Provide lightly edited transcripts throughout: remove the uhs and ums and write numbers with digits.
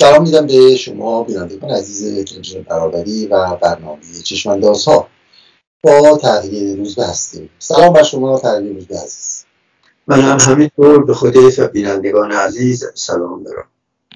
سلام میدم به شما بینندگان عزیز تلویزیون برابری و برنامه چشم‌اندازها. با تغییر روزبه هستیم. سلام بر شما تغییر روزبه عزیز. من هم همینطور به خودت و بینندگان عزیز سلام دارم.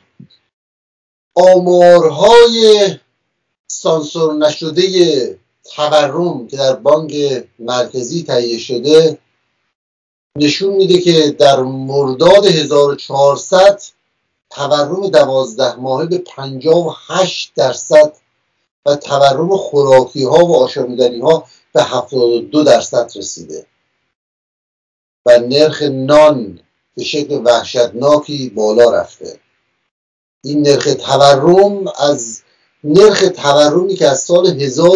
آمارهای سانسور نشده تورم که در بانک مرکزی تهیه شده نشون میده که در مرداد 1400 تورم 12 ماهه به 58% و تورم خوراکی ها و آشامیدنی ها به 72% رسیده و نرخ نان به شکل وحشتناکی بالا رفته. این نرخ تورم از نرخ تورمی که از سال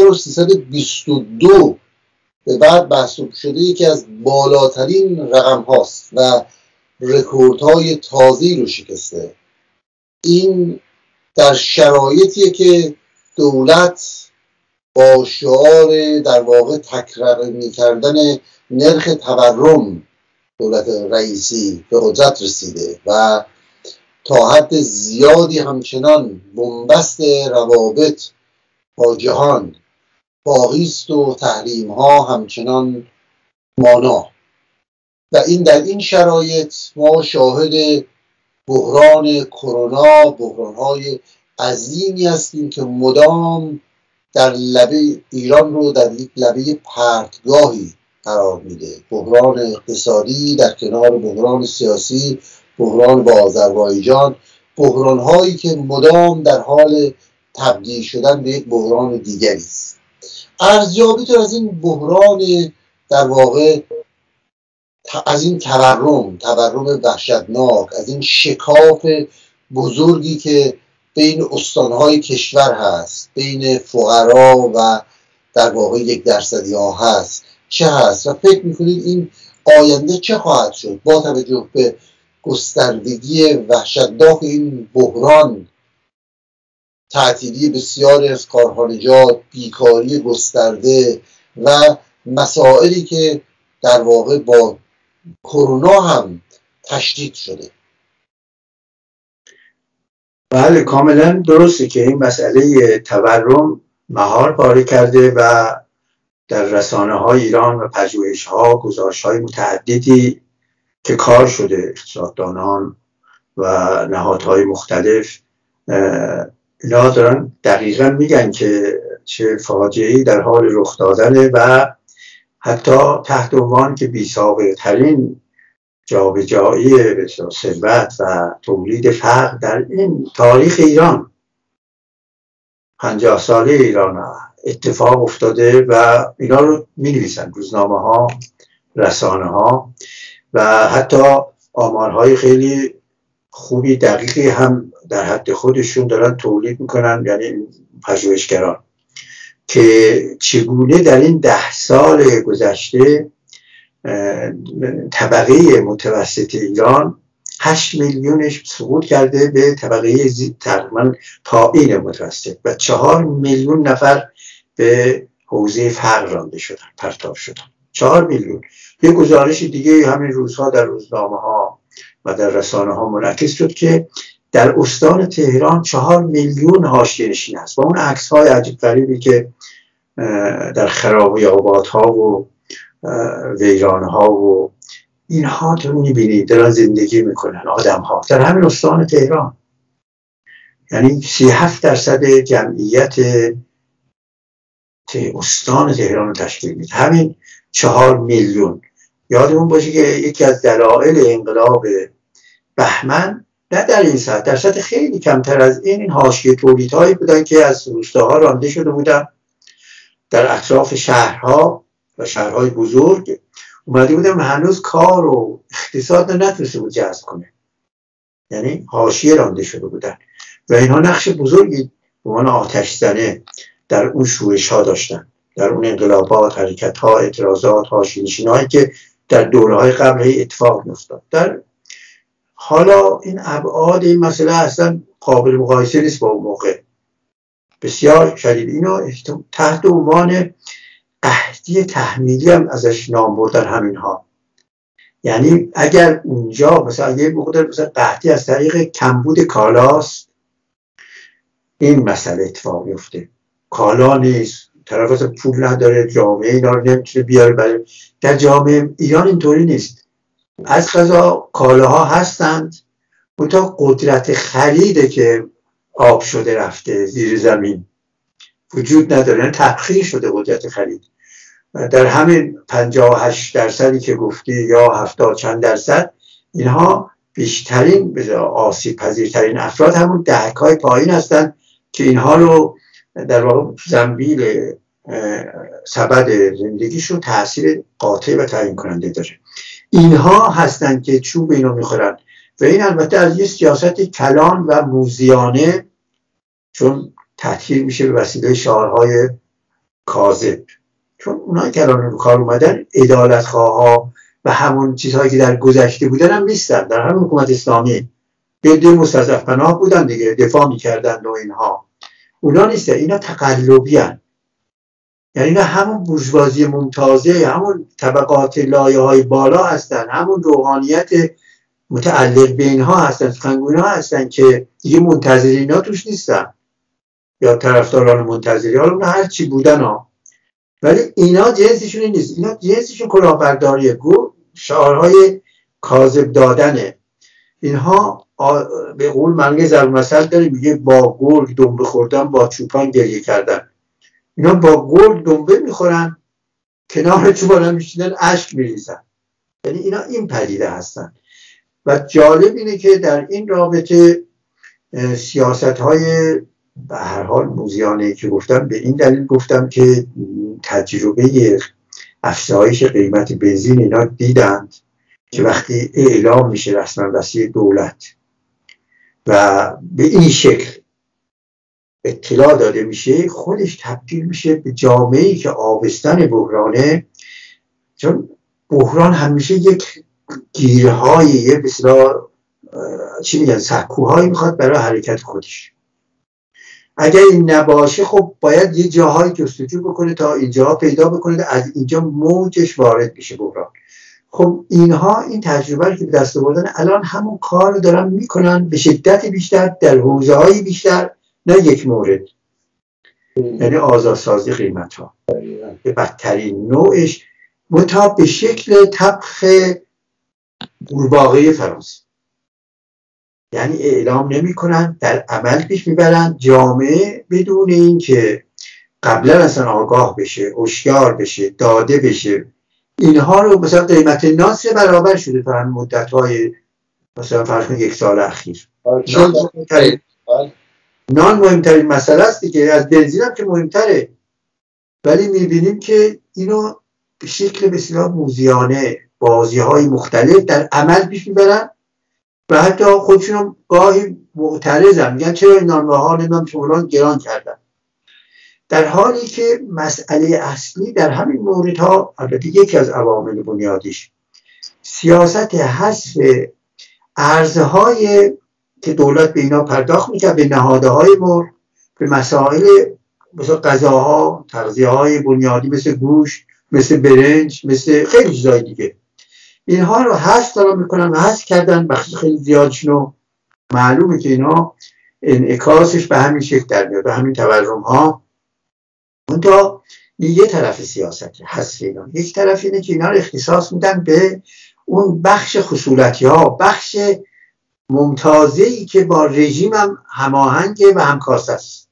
1322 به بعد محسوب شده یکی از بالاترین رقم هاست و رکوردهای تازه‌ای رو شکسته. این در شرایطیه که دولت با شعار در واقع تکراری کردن نرخ تورم دولت رئیسی به قدرت رسیده و تا حد زیادی همچنان بنبست روابط با جهان باقی است و تحریم ها همچنان مانا و در این شرایط ما شاهد بحران کرونا، بحران‌های عظیمی هستیم که مدام در لبه ایران رو در یک لبه پرتگاهی قرار میده. بحران اقتصادی در کنار بحران سیاسی، بحران با آذربایجان، بحران‌هایی که مدام در حال تبدیل شدن به یک بحران دیگری است. ارزیابی تو از این بحران در واقع از این تورم وحشتناک، از این شکاف بزرگی که بین استانهای کشور هست، بین فقرا و در واقع 1% ها هست چه هست و فکر میکنید این آینده چه خواهد شد با توجه به گستردگی وحشتناک این بحران، تعطیلی بسیاری از کارخانجات، بیکاری گسترده و مسائلی که در واقع با کرونا هم تشدید شده؟ بله، کاملا درسته که این مسئله تورم مهار پاره کرده و در رسانه های ایران و پژوهش ها گزارش های متعددی که کار شده اقتصاددانان و نهادهای مختلف اینا دارن دقیقا میگن که چه فاجعه‌ای در حال رخ دادنه و حتی تحت عنوان که بی‌سابقه ترین جابجایی ثروت و تولید فقر در این تاریخ ایران 50 ساله ایران اتفاق افتاده و اینا رو می‌نویسن روزنامه ها، رسانه ها و حتی آمارهای خیلی خوبی دقیقی هم در حد خودشون دارن تولید میکنن، یعنی پژوهشگران، که چگونه در این 10 سال گذشته طبقه متوسط ایران 8 میلیونش سقوط کرده به طبقه تقریبا پایین متوسط و 4 میلیون نفر به حوزه فقر رانده شدن، پرتاب شدن. 4 میلیون. یه گزارش دیگه همین روزها در روزنامه ها و در رسانه ها منعکس شد که در استان تهران 4 میلیون حاشیه‌نشین هست. با اون عکس های عجیب غریبی که در خرابات ها و ویرانه ها و اینها تو میبینید دارن زندگی میکنن آدم ها در همین استان تهران، یعنی 37% جمعیت استان تهران رو تشکیل میده همین 4 میلیون. یادمون باشه که یکی از دلایل انقلاب بهمن نه در این سطح، در سطح خیلی کمتر از این حاشیه تولیدهایی بودن که از روستاها رانده شده بودن در اطراف شهرها و شهرهای بزرگ اومده بودن و هنوز کار و اقتصاد نتونسته بود جذب کنه، یعنی حاشیه رانده شده بودن و اینها نقش بزرگی به عنوان آتش زنه در اون شورش ها داشتن، در اون انقلابات، حرکت ها، اعتراضات، حاشیه‌نشین‌هایی که در دوره‌های قبل اتفاق می‌افتاد. در حالا این ابعاد این مسئله اصلا قابل مقایسه نیست با اون موقع، بسیار شدید. اینو تحت عنوان قحطی تحمیلی هم ازش نام بردن همینها. یعنی اگر اونجا مثلا یه موقع مثلا قحطی از طریق کمبود کالاست این مسئله اتفاق میفته. کالا نیست، طرف اصلا پول نداره، جامعه اینا رو نمیتونه بیاره. برای در جامعه ایران اینطوری نیست. از قضا کالاها هستند، منتها قدرت خریده که آب شده رفته زیر زمین وجود نداره، یعنی تبخیر شده قدرت خرید. در همین 58% که گفتی یا 70 چند درصد، اینها بیشترین آسیب پذیرترین افراد همون دهک‌های پایین هستند که اینها رو در واقع زنبیل سبد زندگیشون تاثیر قاطع و تعیین کننده داره. اینها هستند که چوب اینو میخورن و این البته از یه سیاست کلان و موذیانه، چون تطهیر میشه به وسیله شعارهای کاذب، چون اونایی که الان رو کار اومدن عدالتخواها و همون چیزهایی که در گذشته بودن هم نیستن. در همون حکومت اسلامی یه مستضعف پناه بودن دیگه، دفاع میکردن و اینها، اونا نیستن. اینا تقلبی هن. یعنی اینا همون بورژوازی ممتازه، همون طبقات لایه‌های بالا هستن، همون روحانیت متعلق به اینها هستن، سخنگوی ها هستن که دیگه منتظری اینا توش نیستن یا طرفداران منتظری ها رو هر چی بودن ها. ولی اینا جنسشون نیست، اینا جنسشون کلاهبرداریه، شعارهای کاذب دادنه. اینها به قول منگه ضرب مثل داره، میگه با گرگ دنبه خوردن، با چوپان گریه کردن. اینا با گرگ دنبه میخورن، کنار چوپان هم میشینن اشک میریزن. یعنی اینا این پدیده هستن. و جالب اینه که در این رابطه سیاست های به هر حال موذیانه که گفتم، به این دلیل گفتم که تجربه افزایش قیمت بنزین اینا دیدند که وقتی اعلام میشه رسما وسیله دولت و به این شکل اطلاع داده میشه، خودش تبدیل میشه به جامعه‌ای که آبستن بحرانه. چون بحران همیشه یک گیرهای، یه بسیار چی میگن سکوهایی میخواد برای حرکت خودش. اگر این نباشه خب باید یه جاهای جستجو بکنه تا اینجا پیدا بکنه، از اینجا موجش وارد میشه بحران. خب اینها این تجربه که به دست آوردن الان همون کار رو دارن میکنن به شدت بیشتر در حوزه‌های بیشتر، نه یک مورد. یعنی آزادسازی قیمت ها به بدترین نوعش، منتها به شکل طبخ قورباغه فرانسه. یعنی اعلام نمی کنن، در عمل پیش میبرن. جامعه بدون این که قبلا اصلا آگاه بشه، هوشیار بشه، داده بشه، اینها رو مثلا قیمت نان 3 برابر شده تا هم مدت‌های مثلا فرض کن 1 سال اخیر. نان مهمترین مسئله است دیگه، از بنزین هم که مهمتره. ولی میبینیم که اینو به شکل بسیار موذیانه، بازی‌های مختلف در عمل پیش میبرن و حتی خودشون گاهی معترضن، میگن چرا این نانواها نمیدونم فلان گران کردن، در حالی که مسئله اصلی در همین موردها، البته یکی از عوامل بنیادیش، سیاست حذف ارزهای که دولت به اینا پرداخت میکرد، به نهادهای مرغ، به مسائل مثل غذاها، تغذیه‌های بنیادی مثل گوشت، مثل برنج، مثل خیلی چیزای دیگه، اینها رو حذف دارن میکنن و حذف کردن بخش خیلی زیادشون. معلومه که اینا انعکاسش به همین شکل در میاد، به همین تورم ها. منتها یه طرف سیاست حذف اینا، یک طرف اینه که اینا رو اختصاص میدن به اون بخش خصولتی ها، بخش ممتازه‌ای که با رژیم هم هماهنگه و همکاسه است.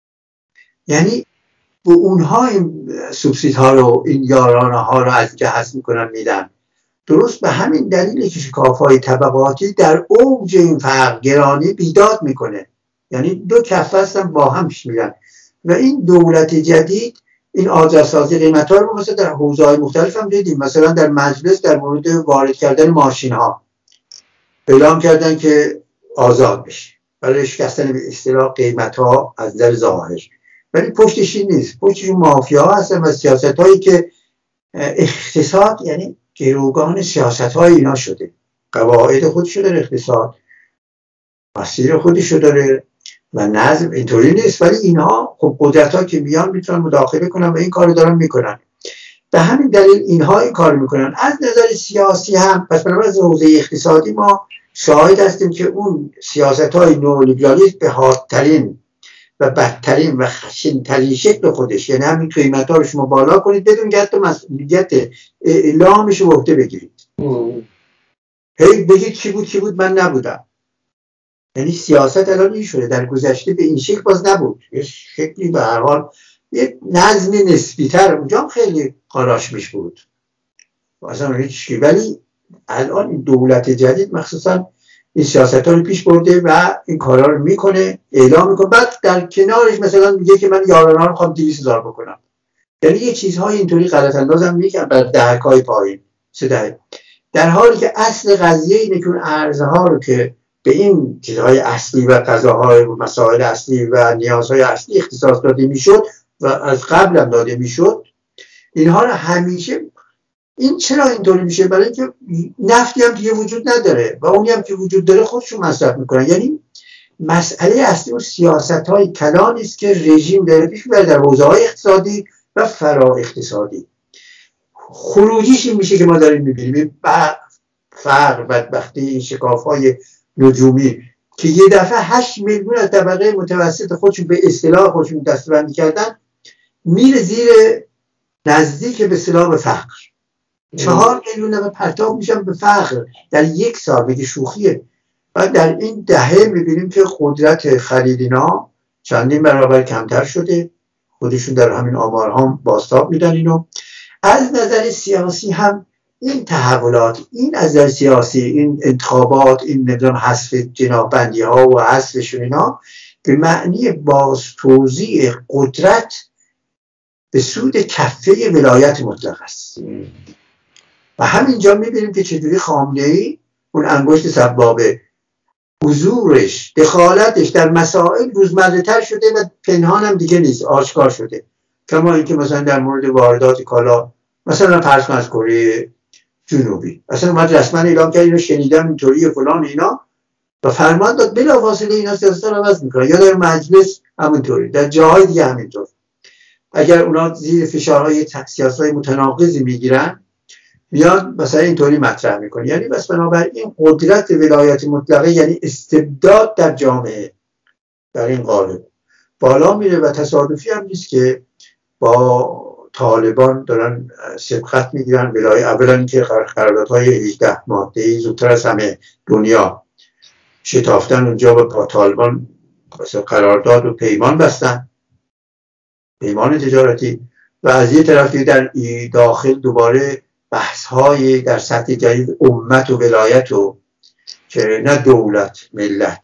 یعنی به اونها این سوبسیدها رو، این یارانه ها رو از اینجا حذف میکنن میدن. درست به همین دلیل که شکاف‌های طبقاتی در اوج این فرق گرانی بیداد میکنه. یعنی دو کفه هستن با هم پیش میرن و این دولت جدید این آزادسازی قیمت‌ها رو مثلا در حوزه‌های مختلف هم دیدیم. مثلا در مجلس در مورد وارد کردن ماشین‌ها اعلام کردن که آزاد بشه برای شکستن به اصطلاح قیمت‌ها از نظر ظاهر، ولی پشتش این نیست. پشتش مافیا هستن و سیاست‌هایی که اقتصاد، یعنی گروگان سیاست‌های اینا شده، قواعد خودشو داره اقتصاد، مسیر خودشو داره و نظم اینطوری نیست. ولی اینها خب قدرت‌ها که میان میتونن مداخله کنن و این کارو دارن میکنن. به همین دلیل اینها این کارو میکنن. از نظر سیاسی هم پس بنابراین از حوزه اقتصادی ما شاهد هستیم که اون سیاست‌های نئولیبرالیسم به حادترین و بدترین و خشن‌ترین شکل خودش، یعنی همین قیمت‌ها رو شما بالا کنید بدون که حتی مسئولیت اعلامش رو به عهده بگیرید. هی بگید کی بود من نبودم. یعنی سیاست الان این شده، در گذشته به این شکل باز نبود، یه شکلی به هر حال یه نظم نسبی‌تر اونجا خیلی قاراش بود اصلا هیچ. ولی الان این دولت جدید مخصوصا این سیاست‌ها رو پیش برده و این کارا رو میکنه، اعلام میکنه، بعد در کنارش مثلا میگه که من یارانه رو میخوام 200,000 بکنم. یعنی یه چیزهای اینطوری غلط اندازم میگن بر دهکای پایین سده، در حالی که اصل قضیه اینه که اون ارزها رو که به این چیزهای اصلی و غذاهای و مسائل اصلی و نیازهای اصلی اختصاص داده میشد و از قبل هم داده میشد، اینها رو همیشه این چرا اینطوری میشه؟ برای اینکه نفتی هم دیگه وجود نداره و اونی هم که وجود داره خودشون مصرف میکنن. یعنی مسئله اصلی و سیاست‌های کلانی است که رژیم داره پیش میبره در حوزه‌های اقتصادی و فرا اقتصادی. خروجیش این میشه که ما داریم میبینیم فقر، بدبختی، این شکاف‌های نجومی که یه دفعه 8 میلیون از طبقه متوسط خودشون به اصطلاح خودشون دسته‌بندی کردن، میره زیر نزدیک به اصطلاح به فقر. 4 میلیون نفر پرتاب میشن به فقر در یک سال، بگه شوخیه. و در این دهه میبینیم که قدرت خرید اینا چندین برابر کمتر شده، خودشون در همین آمارها بازتاب میدن اینو. از نظر سیاسی هم این تحولات، این از نظر سیاسی، این انتخابات، این نظام حذف جناح‌بندی ها و حذفشون اینا به معنی باز توزیع قدرت به سود کفه ولایت مطلق است. و همینجا میبینیم که چجوری خامنه‌ای اون انگشت سبابه حضورش، دخالتش در مسائل روزمره تر شده و پنهان هم دیگه نیست، آشکار شده. کما اینکه مثلا در مورد واردات کالا مثلا فرض کن از کره جنوبی اصلا اومد رسما اعلام کرد اینو شنیدم اینطوری فلان اینا و فرمان داد بلافاصله اینا سیاست رو عوض میکنن. یا در مجلس همونطوری، در جاهای دیگه همینطور. اگر اونا زیر فشارهای سیاست‌های متناقضی میگیرن میاد مثلا اینطوری مطرح میکنه. یعنی بس بنابراین قدرت ولایت مطلقه یعنی استبداد در جامعه در این قالب بالا میره و تصادفی هم نیست که با طالبان دارن سبقت میگیرن. اولا اینکه قراردادهای 18 ماده‌ای زودتر از همه دنیا شتافتن اونجا و با طالبان قرارداد و پیمان بستن، پیمان تجارتی. و از یه طرفی در داخل دوباره بحث‌های در سطح جدید امت و ولایت و که نه دولت ملت،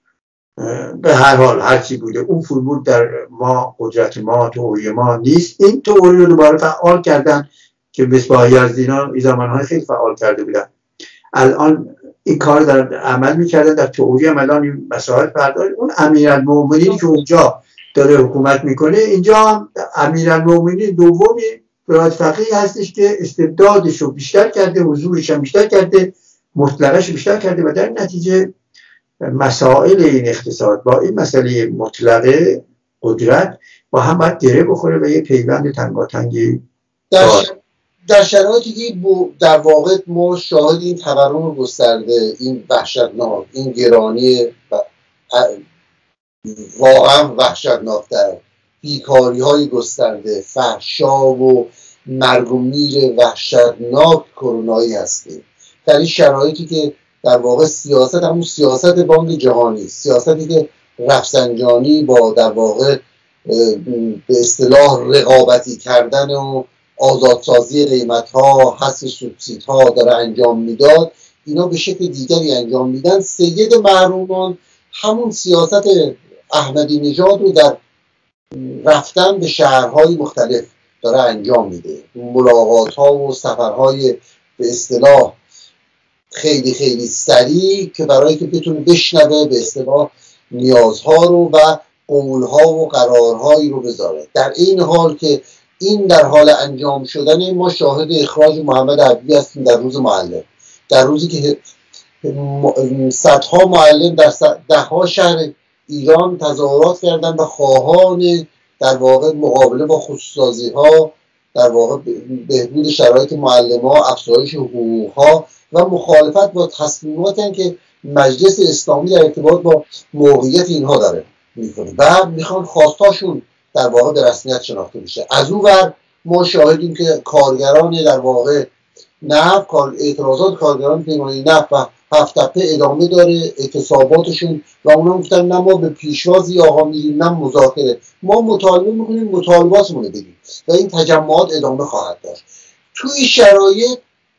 به هر حال هرچی بوده اون فرمول در ما قدرت ما توی ما نیست. این توری رو دوباره فعال کردن که مصباح یزدینا این زمانهای خیلی فعال کرده بودن، الان این کار در عمل میکردن. در توری هم الان این مسائل پرداخت. اون امیرالمومنین که اونجا داره حکومت میکنه، اینجا هم امیرالمومنین دومی ولایت فقیه هستش که استبدادش رو بیشتر کرده، حضورش هم بیشتر کرده، مطلقش رو بیشتر کرده و در نتیجه مسائل این اقتصاد با این مسئله مطلقه قدرت با هم باید گره بخوره و یه پیوند تنگاتنگی در شرایطی که در واقع ما شاهد این تورم گسترده، این وحشتناک، این گرانی واقعا وحشتناک، در بیکاری های گسترده، فحشا و مرگ و میر وحشتناک کرونایی هستیم. در این شرایطی که در واقع سیاست همون سیاست بانک جهانی، سیاستی که رفسنجانی با در واقع به اصطلاح رقابتی کردن و آزادسازی قیمت‌ها، حذف سوبسیدها داره انجام میداد، اینا به شکل دیگری انجام میدن. سید محرومان همون سیاست احمدی نژاد رو در رفتن به شهرهای مختلف داره انجام میده، ملاقات‌ها و سفرهای به اصطلاح خیلی خیلی سریع که برای که بتونه بشنوه به اصطلاح نیازها رو و قولها و قرارهایی رو بذاره. در این حال که این در حال انجام شدن، ما شاهد اخراج محمد عبدی هستیم در روز معلم، در روزی که صدها معلم در دهها شهر ایران تظاهرات کردن و خواهان در واقع مقابله با خصوصی‌سازی ها، در واقع بهبود شرایط معلم‌ها، افزایش حقوق‌ها و مخالفت با تصمیماتی که مجلس اسلامی در ارتباط با موقعیت اینها داره. میکنه و میخوان خواستاشون در واقع به رسمیت شناخته بشه. از اون ور ما شاهدیم که کارگران در واقع نفت، اعتراضات کارگران پیمانی نفت و هفت تپه ادامه داره، اعتصاباتشون، و اونا گفتن نه ما به پیشوازی آقا میریم نه مذاکره، ما مطالبه میکنیم مطالباتمون رو بگیم و این تجمعات ادامه خواهد داشت. توی شرایط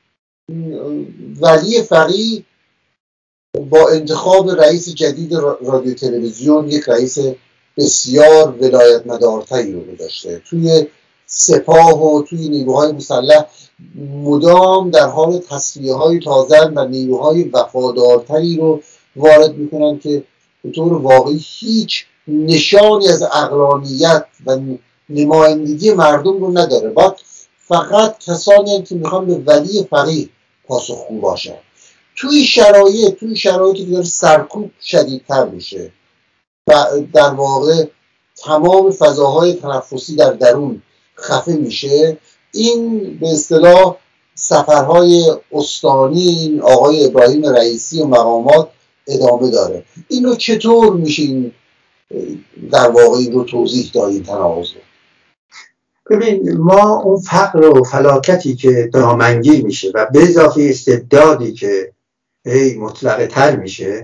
ولی فقیه با انتخاب رئیس جدید رادیو تلویزیون یک رئیس بسیار ولایت مدارتری رو گذاشته. توی سپاه و توی نیروهای مسلح مدام در حال تصفیه‌های تازه و نیروهای وفادارتری رو وارد میکنن که به طور واقعی هیچ نشانی از عقلانیت و نمایندگی مردم رو نداره. باید فقط کسانی هستند که میخوان به ولی فقیه پاسخگو باشن. توی شرایطی که داره سرکوب شدیدتر میشه و در واقع تمام فضاهای تنفسی در درون خفه میشه، این به اصطلاح سفرهای استانی این آقای ابراهیم رئیسی و مقامات ادامه داره. این رو چطور میشه این در واقع این رو توضیح داد این تناقض رو؟ ببین، ما اون فقر و فلاکتی که دامنگیر میشه و به اضافه استبدادی که مطلقه تر میشه،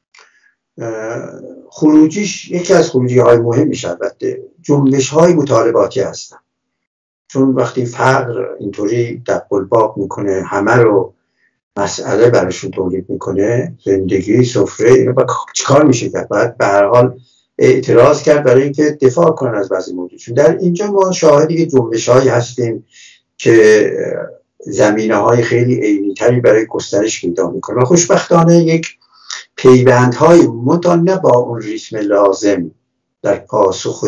خروجیش یکی از خروجی های مهم میشه البته جنبش های مطالباتی هستن. چون وقتی فقر اینطوری دب‌الباب میکنه، همه رو مسئله براشون تولید میکنه، زندگی، سفره، اینو چیکار میشه کرد؟ باید به هر حال اعتراض کرد برای اینکه دفاع کنن از بعضی موضوعشون. در اینجا ما شاهدی جنبش هایی هستیم که زمینه های خیلی عینی‌تری برای گسترش پیدا میکنه و خوشبختانه یک پیوندهای نه با اون ریتم لازم در پاسخ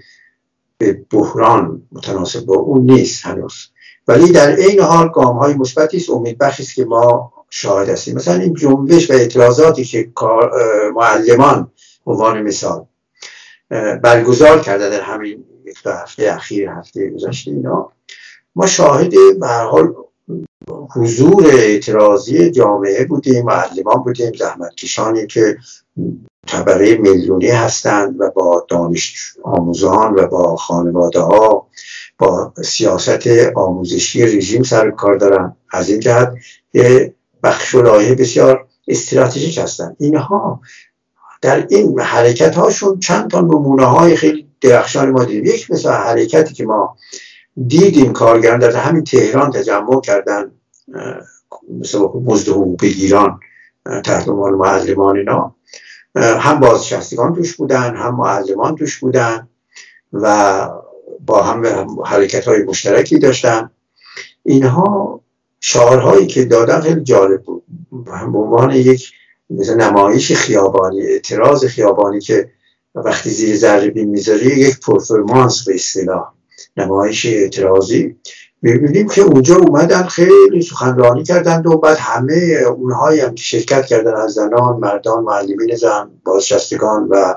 به بحران متناسب با اون نیست هنوز، ولی در عین حال گام‌های مثبتی است، امیدبخشی است که ما شاهد هستیم. مثلا این جنبش و اعتراضاتی که معلمان به عنوان مثال برگزار کرده در همین یک دو هفته اخیر، هفته گذشته، اینا ما شاهد به هر حال حضور اعتراضی جامعه بودیم، معلمان بودیم، زحمتکشانی که طبقه میلیونی هستند و با دانش آموزان و با خانواده ها با سیاست آموزشی رژیم سر کار دارن. از این جهت یه بخش و لایه بسیار استراتژیک هستند. اینها در این حرکت هاشون چند تا نمونه های خیلی درخشان ما دیدیم. یک مثلا حرکتی که ما دیدیم کارگران در همین تهران تجمع کردن، مثلا مزد حقوق بگیران تحت عنوان معلمان، اینا هم بازنشستگان توش بودن هم معلمان توش بودن و با هم حرکت های مشترکی داشتن. اینها شعارهایی که دادن خیلی جالب بود، هم به عنوان یک مثلا نمایش خیابانی، اعتراض خیابانی که وقتی زیر ذره بین میذاری یک پرفورمانس به اصطلاح نمایش اعتراضی، می‌بینیم که اونجا اومدن خیلی سخنرانی کردند و بعد همه اونهایی هم که شرکت کردن از زنان، مردان، معلمین زن، بازنشستگان و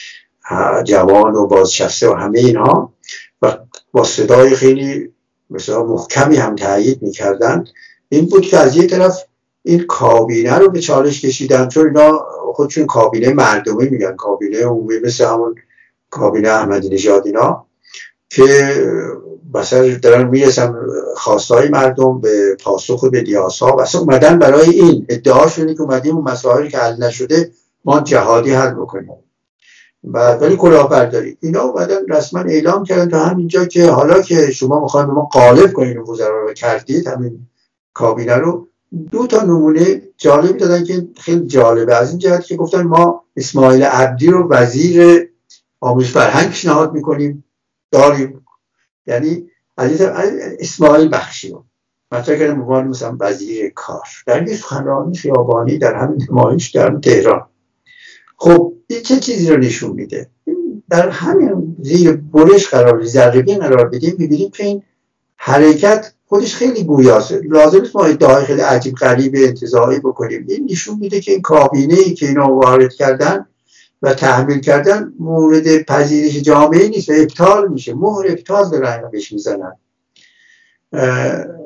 جوان و بازنشسته و همه اینها و با صدای خیلی مثلا محکمی هم تایید می‌کردند. این بود که از یه طرف این کابینه رو به چالش کشیدن، چون اینا خودشون کابینه مردمی میگن، کابینه عمومی مثل همون کابینه احمدی نژاد، اینا که بسر دارن میرسن خواستای مردم به پاسخ به نیازها و اصلا اومدن برای این ادعاشونه که اومدیم اون مسائلی که حل نشده ما جهادی حل بکنیم ولی کلاهبرداری. اینا اومدن رسما اعلام کردن تا همینجا که حالا که شما میخواین به ما غالب کنین وزرا رو کردید، همین کابینه رو. دو تا نمونه جالبی دادن که خیلی جالبه از این جهت که گفتن ما اسماعیل عبدی رو وزیر آموزش فرهنگ پیشنهاد میکنیم، داریم، یعنی اسماعیل بخشی رو مطرح کردن عنوان مثلا وزیر کار در یک سخنرانی خیابانی در همین نمایش در تهران. خب این چه چیزی رو نشون میده؟ در همین زیر برش ذره‌بین قرار بدیم، میبینیم که این حرکت خودش خیلی گویاست. لازم نیست ما ادعای خیلی عجیب غریب انتزاعی بکنیم. این نشون میده که این کابینه‌ای که اینا وارد کردن و تحمیل کردن مورد پذیرش جامعه نیست و ابطال میشه، مهر ابطال دارن بهش میزنن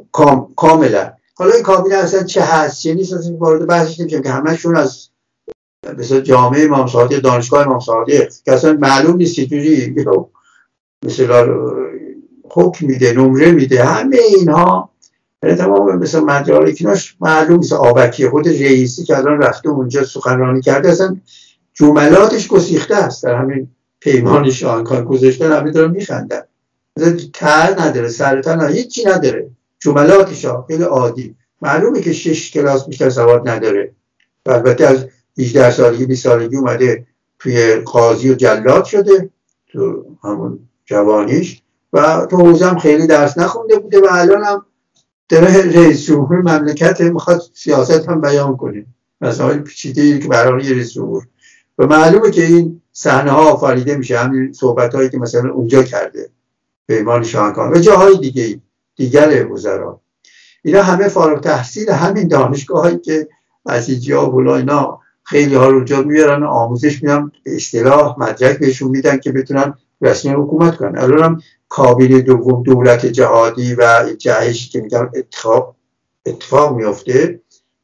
کاملا. حالا این کابینه اصلا چه هست چه نیست اصلا وارد بحثش نمیشیم که همشون از مثلا جامعه امام صادق، دانشگاه امام صادق که اصلا معلوم نیست چجوری مثلا حکم میده، نمره میده، همه اینها تمام مثلا مدارکیناش معلوم نیست. آبکی خود رئیسی که الان رفته اونجا سخنرانی کرده اصلا جملاتش گسیخته است، در همین پیمان شاهنکان گذاشتن، همه دارن میخندن، تر نداره، سرتر نداره، هیچی نداره، جملاتش خیلی عادی، معلومه که 6 کلاس بیشتر سواد نداره. البته از 18 سالگی 20 سالگی اومده توی قاضی و جلاد شده تو همون جوانیش و تو حوزه هم خیلی درس نخونده بوده و الان هم داره رئیس جمهور مملکت میخواد سیاست هم بیان کنه، مسائل پیچیده‌ای که برای رئیس جمهور، و معلومه که این صحنه ها آفریده میشه، همین صحبت هایی که مثلا اونجا کرده پیمان شاهنکان و جاهای دیگر وزرا، اینا همه فارغ تحصیل همین دانشگاه هایی که اسیجیا و اینا خیلی ها رو اونجا میارن آموزش میدن، به اصطلاح مدرک بهشون میدن که بتونن رسمی حکومت کنن. الان هم کابینه دوم دولت جهادی و جهش که میگن اتفاق میفته،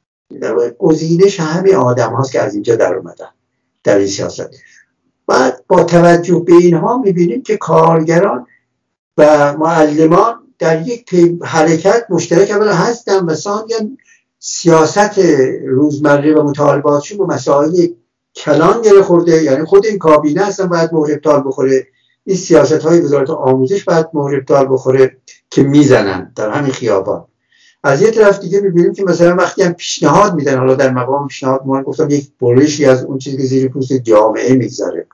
گزینش همه آدم هاست که از اینجا در اومدن در این سیاست. بعد با توجه به اینها میبینیم که کارگران و معلمان در یک حرکت مشترک اولا هستن و ثانیاً سیاست روزمره و مطالباتشون با مسائل کلان گره خورده، یعنی خود این کابینه اصلا باید مهر ابطال بخوره، این سیاست های وزارت آموزش باید مهر ابطال بخوره که میزنن در همین خیابان. از یه طرف دیگه میبینیم که مثلا وقتی هم پیشنهاد میدن، حالا در مقام پیشنهاد ما گفتم یک برشی از اون چیزی که زیر پوست جامعه میگذره،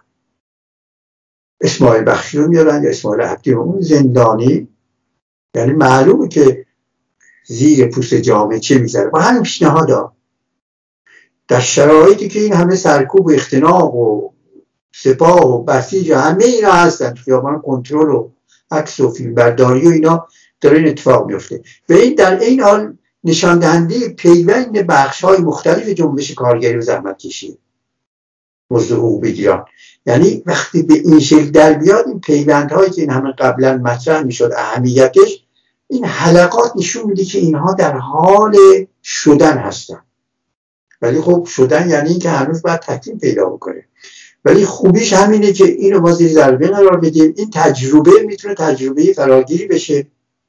اسماعیل بخشی رو میارن یا اسماعیل عبدی رو، اون زندانی، یعنی معلومه که زیر پوست جامعه چه میگذره با همین پیشنهادها، در شرایطی که این همه سرکوب و اختناق و سپاه و بسیج و همه اینا هستن، خیابان کنترل و عکس و فیلم برداری و اینا داره این اتفاق میفته و این در این حال نشان دهنده پیوند بخش‌های مختلف جنبش کارگری و زحمت کشی مزد حقوق بگیران. یعنی وقتی به این شکل در بیاد این پیوندهایی که این همه قبلا مطرح میشد اهمیتش، این حلقات نشون میده که اینها در حال شدن هستن. ولی خب شدن یعنی این که هنوز باید تکمیل پیدا بکنه، ولی خوبیش همینه که اینو ما زیر ضربه قرار بدیم. این تجربه میتونه تجربه فراگیری بشه،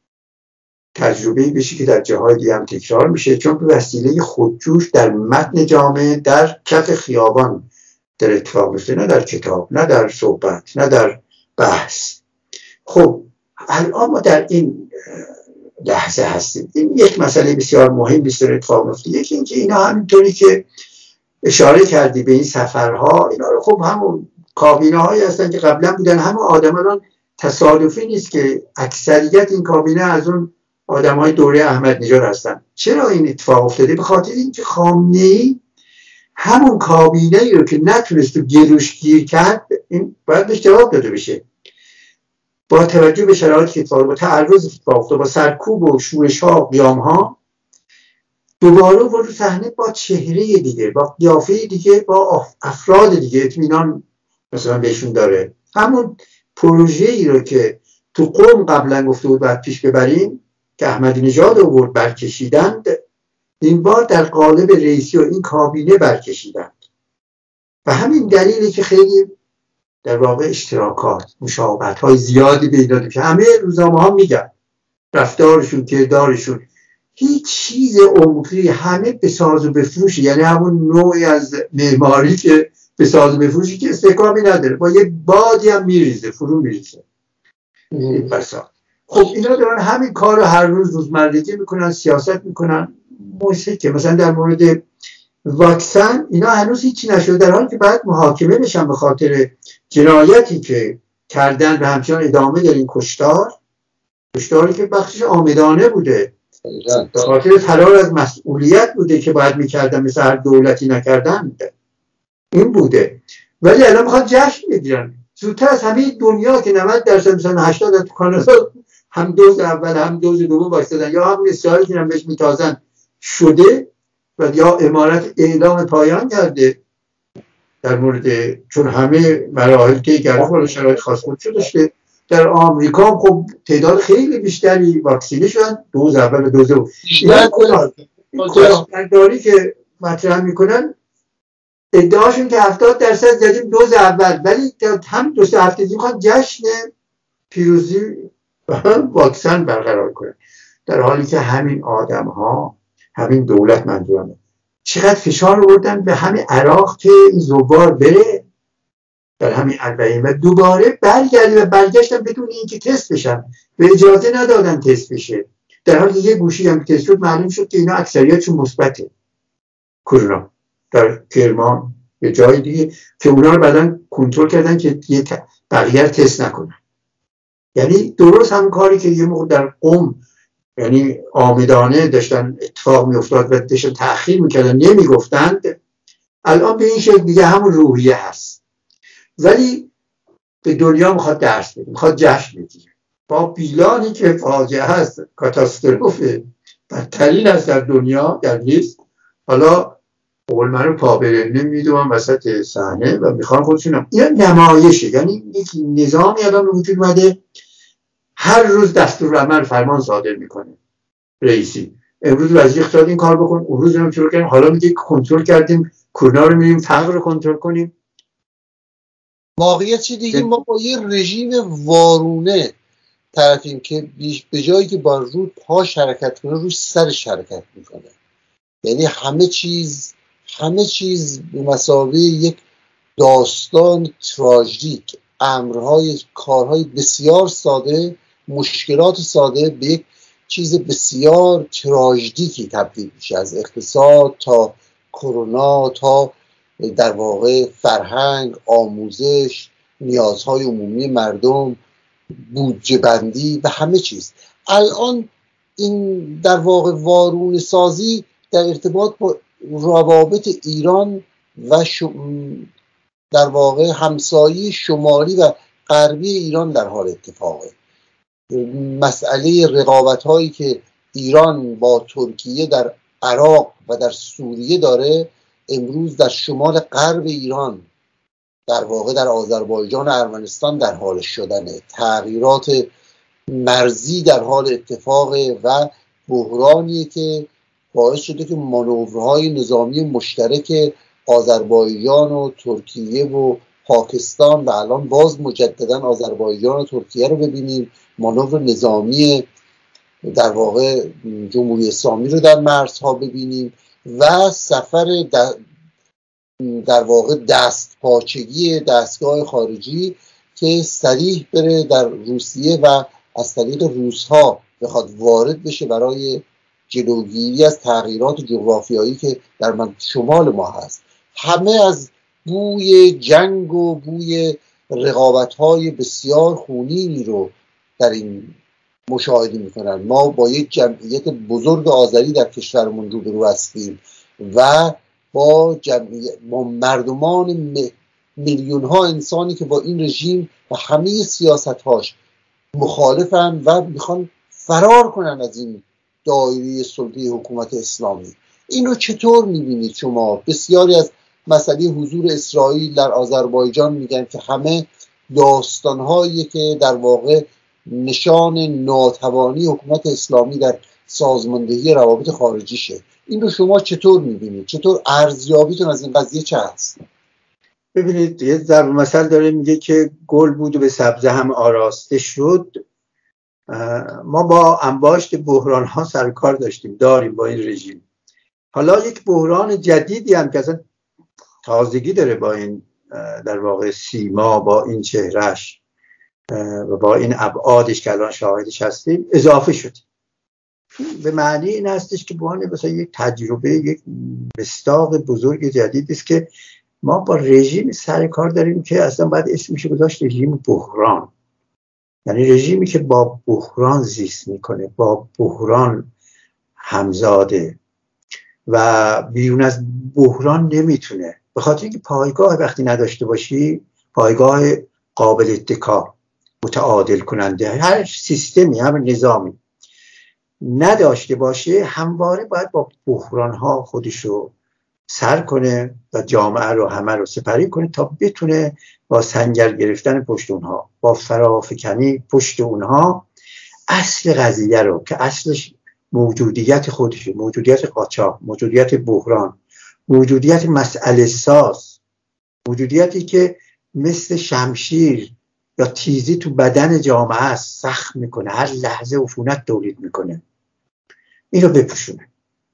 تجربه بشه که در جاهای دیگه هم تکرار میشه، چون به وسیله خودجوش در متن جامعه در کف خیابان در اتفاق میفته، نه در کتاب، نه در صحبت، نه در بحث. خب الان ما در این لحظه هستیم، این یک مسئله بسیار مهم است در اتفاق میفته. یکی اینکه اینا همینطوری که اشاره کردی به این سفرها، اینا رو خب همون کابینه هایی هستن که قبلا بودن، همون آدمان تصادفی نیست که اکثریت این کابینه از اون آدم های دوره احمد نژاد هستن. چرا این اتفاق افتاده؟ به خاطر اینکه خامنه‌ای همون کابینه ای رو که نتونست تو گلوش گیر کرد، این باید بهش جواب داده بشه. با توجه به شرایطی که اتفاق، با تعرض اتفاق افتاد، با سرکوب و شورش ها و قیام ها، دوباره رو صحنه با چهره دیگه، با قیافه دیگه، با افراد دیگه اطمینان مثلا بهشون داره. همون پروژه ای رو که تو قم قبلا گفته بود باید پیش ببریم که احمدی نژاد آورد برکشیدند، این بار در قالب رئیسی و این کابینه برکشیدند و همین دلیلی که خیلی در واقع اشتراکات، مشابهت های زیادی پیدا میشه. همه روزنامه ها میگن رفتارشون، کردارشون، هیچ چیز عمقی، همه به ساز و بفروش، یعنی همون نوعی از معماری که به ساز و بفروشی که استحکامی نداره، با یه بادی هم میریزه، فرو میریزه. خب اینا دارن همین کار رو هر روز روزمرگی میکنن، سیاست میکنن. موسیقی مثلا در مورد واکسن اینا هنوز هیچی نشده، در حالی که باید محاکمه بشن به خاطر جنایتی که کردن و همچنان ادامه دارین کشتاری که بخشش آمدانه بوده، به خاطر فرار از مسئولیت بوده که باید میکردن، مثل هر دولتی نکردن این بوده. ولی الان میخواد جشن بگیرن زودتر از همه دنیا که 90% مثلا 80 تو کانادا هم دوز اول هم دوز دوم وایستادن، یا هم اسرائیل که هم بهش میتازن شده و یا امارت اعلام پایان کرده در مورد، چون همه مراحل طی کرده و شرایط خاص خودشو داشته. در آمریکا خب تعداد خیلی بیشتری واکسینه شدن، دوز اول و دوز دوم. این کلاهبرداری که مطرح میکنن ادعاشون که 70% زدیم دوز اول، ولی هم 2 هفته دیگه میخوان جشن پیروزی واکسن برقرار کنه، در حالی که همین آدم ها، همین دولت منظورمه، چقدر فشار آوردن به همین عراق که این زوار بره در همین البعیم و دوباره برگردی و برگشتن بدون اینکه تست بشن، به اجازه ندادن تست بشه، در حالی که یه گوشی هم تست شد معلوم شد که اینا اکثریتشون مثبته کرونا در کرمان یه جای دیگه، که اونا رو بعدن کنترل کردن که بقیه تست نکنن. یعنی درست هم کاری که یه موقع در قم یعنی آمدانه داشتن اتفاق می افتاد و داشتن تأخیر میکردن نمیگفتند، الان به این شکل دیگه همون روحیه هست، ولی به دنیا میخواد درس بده، میخواد جشن بگیره با بیلانی که فاجعه هست، کاتاستروفه بدترین است در دنیا در لیست. حالا قول من رو پابرنه میدونم وسط صحنه و میخوان خودشونم این نمایشه، یعنی یک نظامی الان به وجود اومده هر روز دستورالعمل فرمان صادر میکنه رئیسی، امروز وزیر اقتصاد این کار بکن، اون روز نمیشه بکنیم، حالا میگه کنترل کردیم کرونا رو، میریم فقر رو کنترل کنیم. واقعیت چی دیگه، ما با یه رژیم وارونه طرفیم که به جایی که با رو پاش حرکت کنه روش سرش حرکت میکنه. یعنی همه چیز به مثابه یک داستان تراژیک، کارهای بسیار ساده، مشکلات ساده به یک چیز بسیار تراژیکی تبدیل میشه، از اقتصاد تا کرونا تا در واقع فرهنگ، آموزش، نیازهای عمومی مردم، بودجه بندی و همه چیز. الان این در واقع وارونه سازی در ارتباط با روابط ایران و در واقع همسایه شمالی و غربی ایران در حال اتفاقه. مسئله رقابت هایی که ایران با ترکیه در عراق و در سوریه داره، امروز در شمال غرب ایران در واقع در آذربایجان و ارمنستان در حال شدنه. تغییرات مرزی در حال اتفاقه و بحرانیه که باعث شده که مانورهای نظامی مشترک آذربایجان و ترکیه و پاکستان و الان باز مجددا آذربایجان و ترکیه رو ببینیم، مانور نظامی در واقع جمهوری اسلامی رو در مرزها ببینیم و سفر در واقع دستپاچگی دستگاه خارجی که صریح بره در روسیه و از طریق روس‌ها بخواد وارد بشه برای جلوگیری از تغییرات جغرافیایی که در شمال ما هست. همه از بوی جنگ و بوی رقابت‌های بسیار خونینی رو در این مشاهده می‌کنن. ما با یک جمعیت بزرگ آذری در کشورمون روبرو هستیم و با مردمان میلیون‌ها انسانی که با این رژیم و همه سیاست‌هاش مخالفن و میخوان فرار کنن از این دایره سلطه حکومت اسلامی. این رو چطور میبینید شما؟ بسیاری از مسئله حضور اسرائیل در آذربایجان میگن که همه داستانهایی که در واقع نشان ناتوانی حکومت اسلامی در سازماندهی روابط خارجیشه. این رو شما چطور میبینید؟ چطور ارزیابیتون از این قضیه چه هست؟ ببینید یه ضرب مثل داره میگه که گل بود و به سبزه هم آراسته شد. ما با انباشت بحران ها سر کار داریم با این رژیم. حالا یک بحران جدیدی هم که اصلا تازگی داره با این در واقع سیما، با این چهرش و با این ابعادش که الان شاهدش هستیم اضافه شد. به معنی این هستش که بحران مثلا یک تجربه، یک مصداق بزرگ جدید است که ما با رژیم سر کار داریم که اصلا باید اسمش گذاشت رژیم بحران. یعنی رژیمی که با بحران زیست میکنه، با بحران همزاده و بیرون از بحران نمیتونه، به خاطر اینکه پایگاه وقتی نداشته باشی، پایگاه قابل اتکا، متعادل کننده، هر سیستمی، هر نظامی نداشته باشه، همواره باید با بحرانها خودشو سر کنه و جامعه رو همه رو سپری کنه تا بتونه با سنگر گرفتن پشت اونها، با فرافکنی پشت اونها اصل قضیه رو که اصلش موجودیت خودشه، موجودیت قاچاق، موجودیت بحران، موجودیت مسئله ساز، موجودیتی که مثل شمشیر یا تیزی تو بدن جامعه است، سخت میکنه، هر لحظه عفونت تولید میکنه. اینو بپوشونه.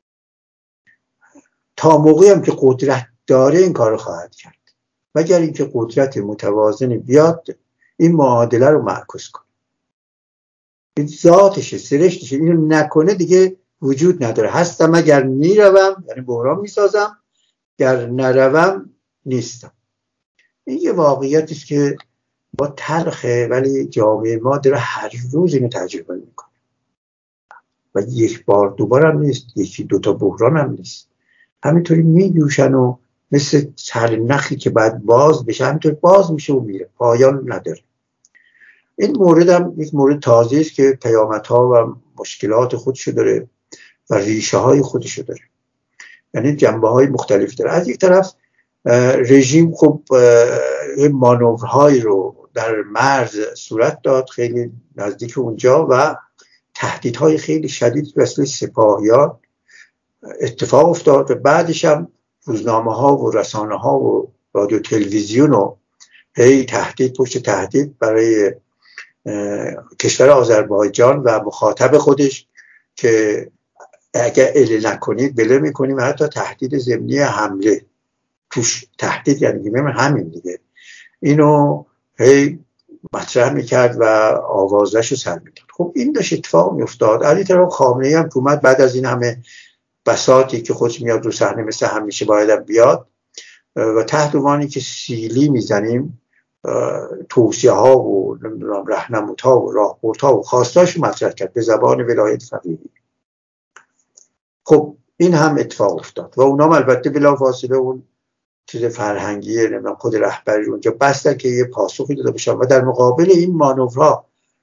تا موقعی هم که قدرت داره این کارو خواهد کرد. مگر اینکه قدرت متوازنی بیاد این معادله رو معکوس کنه. این ذاتشه، سرشتشه. اینو نکنه دیگه وجود نداره. هستم اگر میروم، یعنی بحران میسازم، گر نروم نیستم. این یه واقعیتی است که با تلخه، ولی جامعه ما داره هر روز اینو تجربه میکنه و یک بار دوبار هم نیست، یکی دوتا بحران هم نیست. همینطوری میجوشن و مثل سرنخی که بعد باز بشه همینطور باز میشه و میره، پایان نداره. این مورد هم یک مورد تازه است که پیامدها و مشکلات خودشو داره و ریشه های خودشو داره، یعنی جنبه های مختلف داره. از یک طرف رژیم خب مانورهای رو در مرز صورت داد، خیلی نزدیک اونجا، و تهدیدهای خیلی شدید مثل سپاهیان اتفاق افتاد و بعدش هم روزنامه ها و رسانه ها و رادیو تلویزیون و هی تهدید پشت تهدید برای کشور آذربایجان و مخاطب خودش که اگر اله نکنید بله میکنیم، و حتی تهدید ضمنی حمله توش. تهدید یعنی همین دیگه. اینو هی مطرح میکرد و آوازش رو سر میداد. خب این داشت اتفاق میافتاد. از این طرف خامنه‌ای هم که اومد بعد از این همه بساطی که خودش میاد رو صحنه، مثل همیشه باید بیاد و تحت عنوانی که سیلی میزنیم توصیه ها و راهنمودها و راهبردها و خواستاشو مطرح کرد به زبان ولایت فقیهی. خب این هم اتفاق افتاد و اونام البته بلافاصله اون چیز فرهنگی خود رهبری اونجا بستن که یه پاسخی داده بشن و در مقابل این مانورها،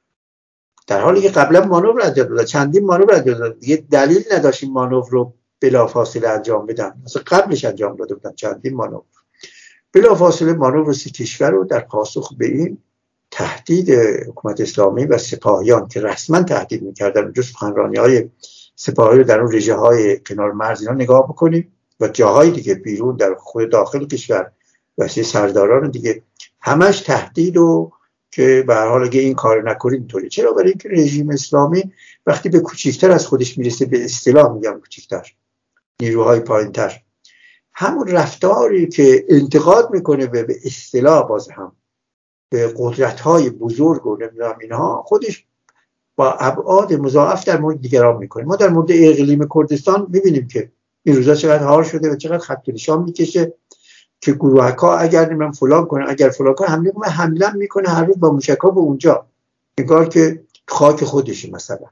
در حالی که قبلا مانور انجام دادن، چندین مانور انجام دادن، دیگه دلیل نداشت این مانور رو بلافاصله انجام بدن، مثلا قبلش انجام داده بودن چندین مانور. بلافاصله مانور سی کشور رو در پاسخ به این تهدید حکومت اسلامی و سپاهیان که رسما تهدید میکردن، جز سخنرانی‌های سپاهی رو در اون رژه های کنار مرز اینا نگاه بکنیم و جاهای دیگه بیرون در خود داخل کشور و سرداران دیگه همش تهدید و که به هر حال اگه این کار نکنید اینطوری. چرا؟ برای اینکه رژیم اسلامی وقتی به کوچیکتر از خودش میرسه، به اصطلاح میگم کوچیکتر، نیروهای پایینتر، همون رفتاری که انتقاد میکنه به اصطلاح باز هم به قدرت‌های بزرگ و نمیدونم اینها، خودش با ابعاد مضاعف در مورد دیگران میکنه. ما در مورد اقلیم کردستان میبینیم که این روزا چقدر حار شده و چقدر خط نشان میکشه که گروه‌ها اگر من فلان کنه، اگر فلان کنه، حمله میکنه هر روز با موشک‌ها به اونجا، انگار که خاک خودشه. مثلا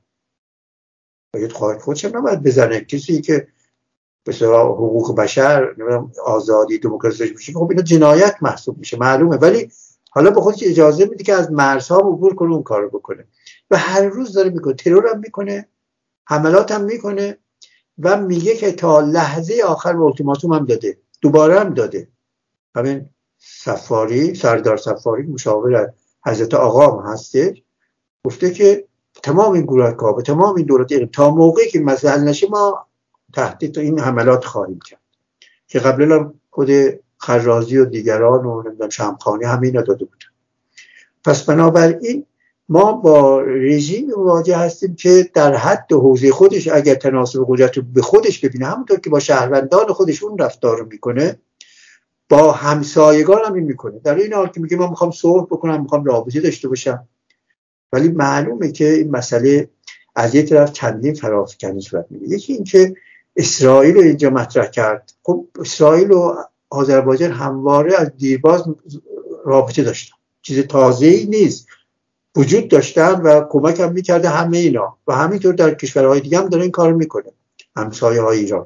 باید خاک خودش نباید بزنه. کسی که مثلا حقوق بشر، آزادی، دموکراسی میشه، خب اینا جنایت محسوب میشه، معلومه، ولی حالا به خودش اجازه میده که از مرزها عبور کنه، اون کارو بکنه و هر روز داره میکنه. ترور هم میکنه، حملات هم میکنه و میگه که تا لحظه آخر التیماتوم هم داده، دوباره هم داده. همین صفاری، سردار صفاری مشاور حضرت آقا هم هسته، گفته که تمام این گروه‌ها، تمام این دولت تا موقعی که مسئله نشه ما تهدید این حملات خواهیم کرد، که قبلا هم خود خرازی و دیگران و نمیدونم شمخانی همین داده بودن. پس بنابراین ما با رژیم مواجه هستیم که در حد و حوزه خودش اگر تناسب قدرت رو به خودش ببینه، همونطور که با شهروندان خودش اون رفتار رو میکنه، با همسایگان هم این میکنه. در این حال که میگه من میخوام صلح بکنم، میخوام رابطه داشته باشم، ولی معلومه که این مسئله از یک طرف چندین فرافکنی صورت میگیره. یکی این که اسرائیل رو اینجا مطرح کرد. خب اسرائیل و آذربایجان همواره از دیرباز رابطه داشتن، چیز تازه‌ای نیست، وجود داشتن و کمک هم میکرده همه اینا، و همینطور در کشورهای دیگه هم داره این کار میکنه، همسایه های ایران،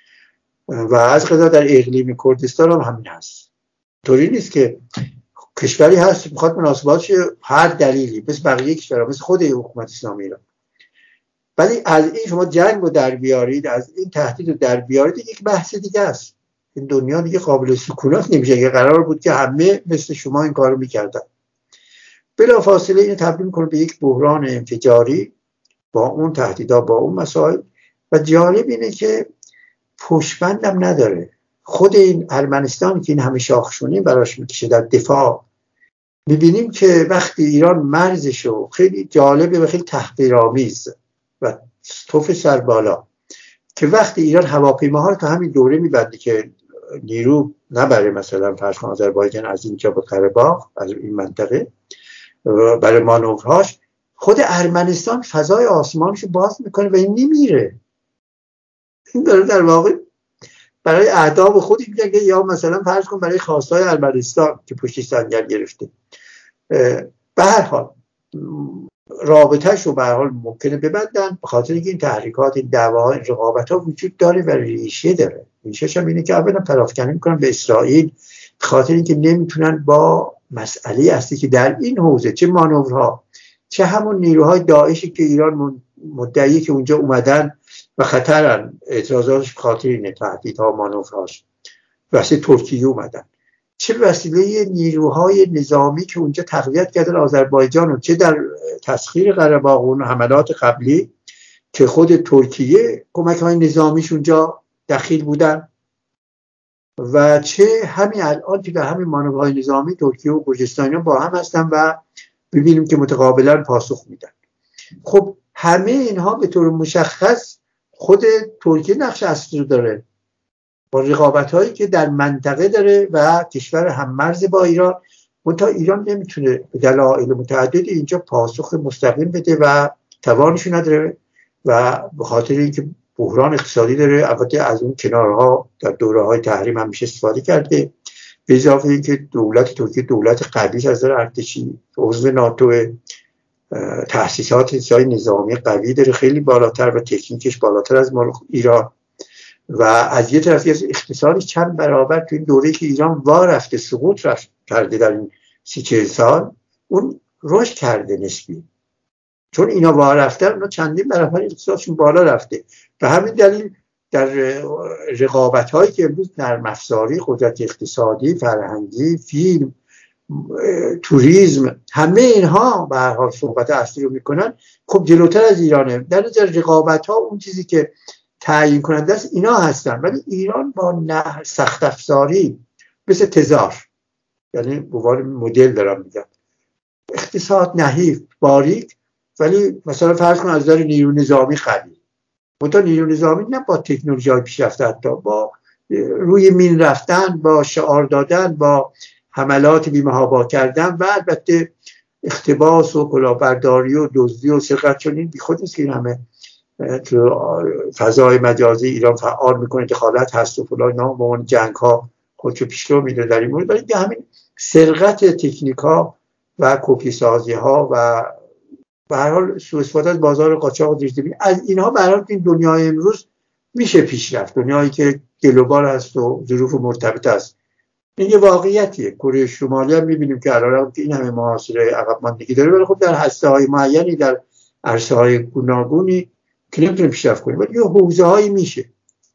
و از قضا در اقلیم کردستان هم همین هست. طوری نیست که کشوری هست میخواد مناسباتش هر دلیلی مثل بقیه کشورها، مثل خود حکومت اسلامی ایران، ولی از این شما جنگ رو در بیارید، از این تهدید رو در بیارید، یک بحث دیگه است. این دنیا دیگه قابل سکونت نمیشه که قرار بود که همه مثل شما این کارو میکردن. بلافاصله این تبدیل میکنه به یک بحران انفجاری با اون تهدیدها، با اون مسائل. و جالب اینه که پشتبندم نداره. خود این ارمنستان که این همه شاخشونی براش میکشه در دفاع، میبینیم که وقتی ایران مرزشو خیلی جالبه و خیلی تحقیرآمیز و توف سر بالا که وقتی ایران هواپیماها رو تا همین دوره میبنده که نیرو نبره مثلا فرض کن آذربایجان از اینجا به قره باغ از این منطقه برای مانورهاش، خود ارمنستان فضای آسمانشو باز میکنه و این نمیره. این داره در واقع برای اهداف خودی میگه، یا مثلا فرض کن برای خواستای ارمنستان که پشتش سنگر گرفته. به هر حال رابطه‌شو به هر حال ممکنه ببندن به خاطر اینکه این تحریکات، این دعواها، این رقابت‌ها وجود داره و ریشه داره. ریشه‌ش هم اینه که اولا پراکنی میکنن به اسرائیل به خاطر اینکه نمیتونن با مسئله اصلی که در این حوزه، چه مانورها چه همون نیروهای داعشی که ایران مدعیه که اونجا اومدن و خطرن، اعتراضاتش به خاطر اینه، تهدیدها مانورهاش واسه ترکیه اومدن، چه وسیله نیروهای نظامی که اونجا تقویت کردن آذربایجان و چه در تسخیر قره باغ و حملات قبلی که خود ترکیه کمک‌های نظامیش اونجا دخیل بودن و چه همین الان که در همین مانورهای نظامی ترکیه و گرجستان با هم هستن و ببینیم که متقابلا پاسخ میدن. خب همه اینها به طور مشخص خود ترکیه نقش اصلی رو داره با رقابت‌هایی که در منطقه داره و کشور هممرز با ایران، منتها ایران نمیتونه به دلایل متعددی اینجا پاسخ مستقیم بده و توانش نداره و به خاطر اینکه بحران اقتصادی داره. البته از اون کنارها در دوره‌های تحریم هم میشه استفاده کرده، به اضافه اینکه دولت ترکیه دولت قوی از نظر ارتشی، عضو ناتو، تأسیسات نظامی قوی داره خیلی بالاتر و تکنیکش بالاتر از مال ایران و از یه طرفی از اقتصادش چند برابر تو این دوره‌ای که ایران وا رفته سقوط کرده در این 30-40 سال اون رشد کرده نسبی، چون اینا وا رفتن اونا چندین برابر اقتصادشون بالا رفته. به همین دلیل در رقابت‌هایی که امروز در افزاری قدرت اقتصادی، فرهنگی، فیلم، توریسم، همه اینها به هر حال صحبت اصلی رو میکنن، خب جلوتر از ایرانه. در نظر رقابت‌ها اون چیزی که تعیین کننده است اینا هستن، ولی ایران با سخت افزاری مثل تزار، یعنی بوار مدل دارم میگم، اقتصاد نحیف باریک، ولی مثلا فرض کن از نظر نیرو نظامی قوی، منتها نیرو نظامی نه با تکنولوژی پیشرفته، حتی با روی مین رفتن، با شعار دادن، با حملات بی‌محابا کردن و البته اختباس و کلاهبرداری و دزدی و سرقت، چون این بیخود نیست که این همه تو فضای مجازی ایران فعال میکنه، دخالت هست و فلان، اینا با اون جنگ ها خودشو پیشرو میده در این مورد، ولی همین سرقت تکنیک ها و کپی سازی ها و به هر حال سوء استفاده از بازار قاچاق و دیرزمینی، از اینها به هر حال این دنیای امروز میشه پیشرفت، دنیایی که گلوبال است و ظروف مرتبط است. این یه واقعیتیه. کره شمالی هم میبینیم که الان این همه محاصره عقب ماندگی داره، ولی خب در هسته‌های معینی، در عرصه‌های گوناگونی که نمیتونه پیشرفت کنه، ولی یه حوزه‌هایی میشه.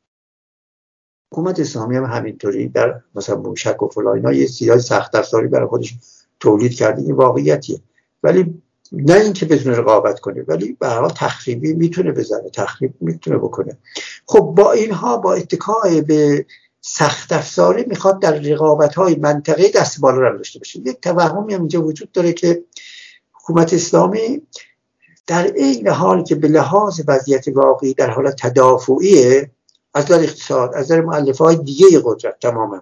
حکومت اسلامی هم همینطوری در مثلا موشک و فلان اینا یه سیاست سخت افزاری برای خودش تولید کرده، این واقعیتیه، ولی نه اینکه بتونه رقابت کنه، ولی به هر حال تخریبی میتونه بزنه، تخریب میتونه بکنه. خب با اینها، با اتکای به سخت افزاری میخواد در رقابت‌های منطقه‌ای دست بالا رو داشته باشه. یک توهمی هم اینجا وجود داره که حکومت اسلامی در این حال که به لحاظ وضعیت واقعی در حالت تدافعیه از نظر اقتصاد، از نظر مؤلفه‌های دیگه قدرت تماما،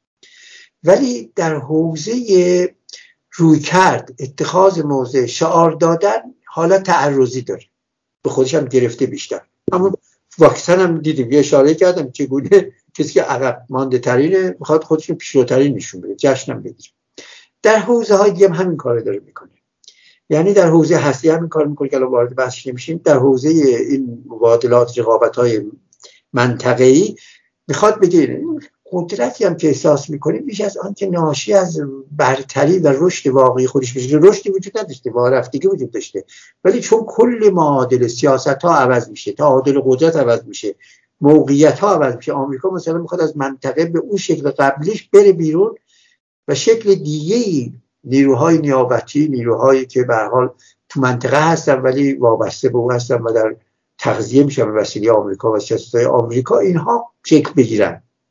ولی در حوزه رویکرد، اتخاذ موضع، شعار دادن حالت تعرضی داره، به خودش هم گرفته بیشتر. همون واکسن هم دیدیم، یه اشاره کردم چگونه کسی که عقب مانده ترینه میخواد خودش رو پیشروترین نشون بده، جشنم بگیره. در حوزه های دیگه هم همین کار داره میکنه، یعنی در حوزه هستی همین کار میکنه که الان وارد بحثش نمیشیم. در حوزه این مبادلات، رقابت های منطقه‌ای میخواد بگه قدرتی هم که احساس میکنیم بیش از آن که ناشی از برتری و رشد واقعی خودش بشه، رشدی وجود نداشته، وارفتگی وجود داشته، ولی چون کل معادل سیاست ها عوض میشه، تعادل قدرت عوض میشه، موقعیت ها عوض میشه، آمریکا مثلا میخواد از منطقه به اون شکل قبلیش بره بیرون و شکل دیگه‌ای، نیروهای نیابتی، نیروهایی که به هر حال تو منطقه هستن ولی وابسته به اون هستن و در تغذیه میشن به وسیله آمریکا و سیاست‌های آمریکا، اینها شکل بگیرن.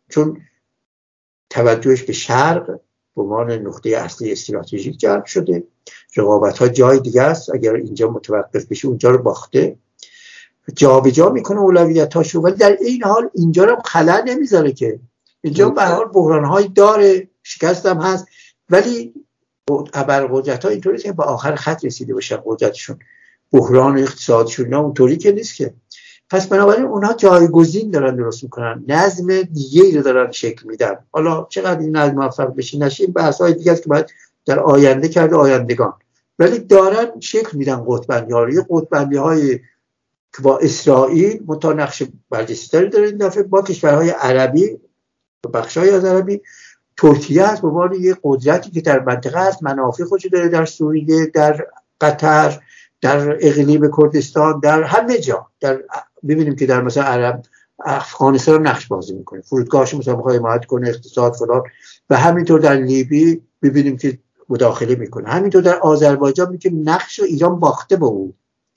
چون توجهش به شرق به عنوان نقطه اصلی استراتژیک جلب شده، رقابت‌ها جای دیگه است، اگر اینجا متوقف بشه اونجا رو باخته، جابجا میکنه اولویتاشو، ولی در این حال اینجا رو خلأ نمیذاره که اینجا به هر حال بحران‌های داره، شکست هم هست، ولی ابرقدرت‌ها اینطوریه که به آخر خط رسیده باشن قدرتشون، بحران اقتصادشون اونطوری که نیست که. پس بنابراین اونها جایگزین دارن درست میکنن، نظم دیگه‌ای رو دارن شکل میدن. حالا چقدر این نظم موفق بشه نشه این بحث‌های دیگه است که باید در آینده کرده آیندگان، ولی دارن شکل میدن قطب‌بندی‌های که با اسرائیل نقش برجسته‌تری داره این دفعه، با کشورهای عربی، بخشای از عربی، ترکیه است به عنوان یک قدرتی که در منطقه است، منافع خودش داره در سوریه، در قطر، در اقلیم کردستان، در همه جا. در ببینیم که در مثلا افغانستان نقش بازی میکنه، فرودگاهش مثلا میخواد حمایت کنه، اقتصاد فلان، و همینطور در لیبی ببینیم که مداخله میکنه، همینطور در آذربایجان میگه نقش ایران باخته به اون،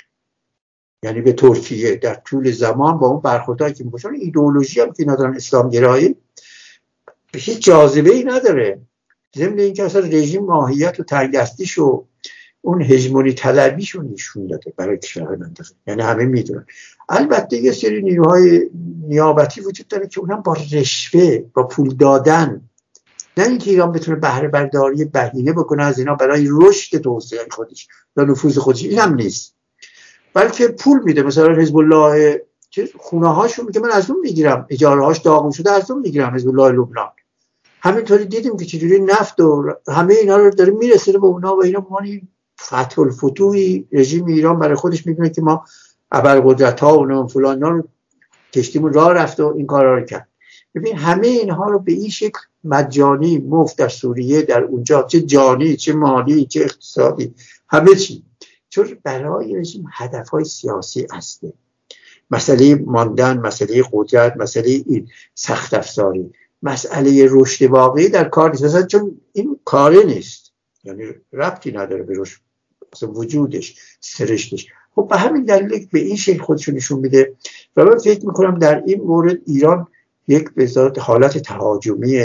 یعنی به ترکیه در طول زمان با اون برخوردایی که میکنن. ایدئولوژی هم که ندارن، اسلام گرایی هیچ جاذبه ای نداره، ضمن اینکه اصلا رژیم ماهیت و تنگدستیش و اون هژمونی طلبیشو نشون داده برای کشورهای منطقه، یعنی همه میدونن. البته یه سری نیروهای نیابتی وجود داره که اونم با رشوه، با پول دادن، نه اینکه ایران بتونه بهره برداری بهینه بکنه از اینا برای رشد توسعه خودش یا نفوذ خودش، این هم نیست، بلکه پول میده. مثلا حزب الله خونه هاشون میگه من از اون میگیرم، اجاره هاش داغون شده از اون میگیرم، حزب الله لبنان. همینطوری دیدیم که چجوری نفت و همه اینا رو داره میرسونه به اونا، و اینا مانی فتح الفتوحی رژیم ایران برای خودش میدونه که ما ابرقدرت‌ها و فلان رو کشتیمون راه رفت و این کارا رو کرد. ببین همه اینها رو به این شکل مجانی مفت در سوریه، در اونجا، چه جانی چه مالی چه اقتصادی، همه چی، چون برای رژیم هدف‌های سیاسی هسته، مسئله ماندن، مسئله قدرت، مسئله این سخت افزاری، مسئله رشد واقعی در کار نیست، چون این کاره نیست، یعنی ربطی نداره به رشد وجودش، سرشتش. خب به همین دلیل به این شکل خودشون نشون میده و من فکر میکنم در این مورد ایران یک به ذات حالت تهاجمی